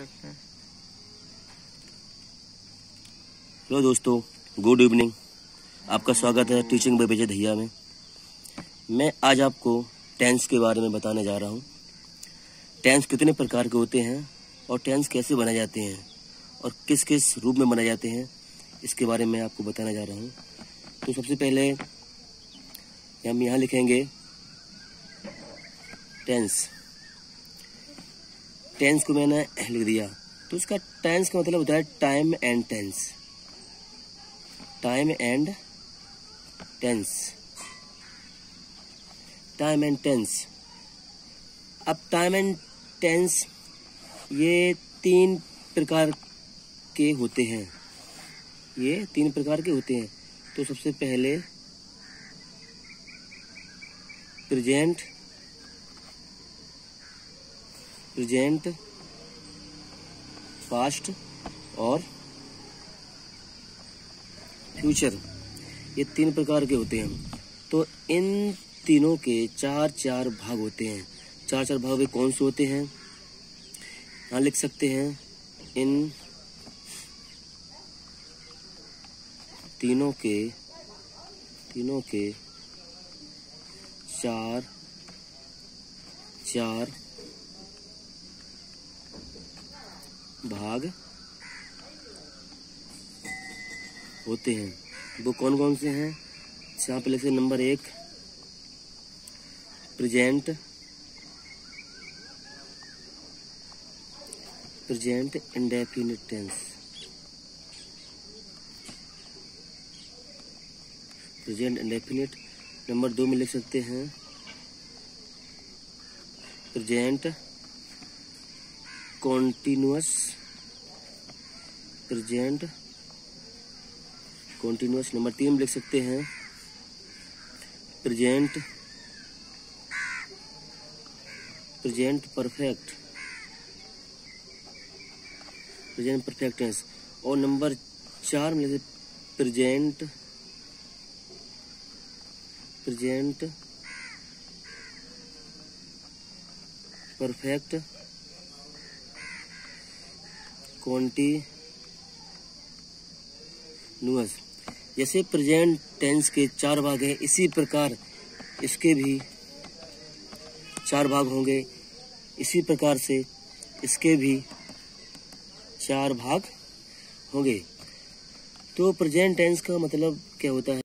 देखते हैं। हेलो दोस्तों, गुड इवनिंग। आपका स्वागत है टीचिंग बाय विजय दहिया में। मैं आज आपको टेंस के बारे में बताने जा रहा हूँ। टेंस कितने प्रकार के होते हैं और टेंस कैसे बनाए जाते हैं और किस किस रूप में बनाए जाते हैं, इसके बारे में आपको बताने जा रहा हूँ। तो सबसे पहले हम यहाँ लिखेंगे टेंस। टेंस को मैंने लिख दिया, तो इसका टेंस का मतलब होता है time and tense. Time and tense, time and tense. अब टाइम एंड टेंस ये तीन प्रकार के होते हैं। ये तीन प्रकार के होते हैं। तो सबसे पहले प्रेजेंट, पास्ट और फ्यूचर, ये तीन प्रकार के होते हैं। तो इन तीनों के चार चार भाग होते हैं। चार चार भाग वे कौन से होते हैं, यहाँ लिख सकते हैं। इन तीनों के चार चार भाग होते हैं। वो कौन कौन से हैं, यहाँ पे लिखते हैं। Number 1 present indefinite tense. Present indefinite. Number 2 में लिख सकते हैं प्रेजेंट कॉन्टिन्यूअस। नंबर 3 में लिख सकते हैं प्रेजेंट परफेक्ट टेंस। और नंबर 4 में लिखते प्रेजेंट परफेक्ट कॉन्टिन्यूअस। जैसे प्रेजेंट टेंस के 4 भाग हैं, इसी प्रकार इसके भी 4 भाग होंगे। इसी प्रकार से इसके भी 4 भाग होंगे। तो प्रेजेंट टेंस का मतलब क्या होता है।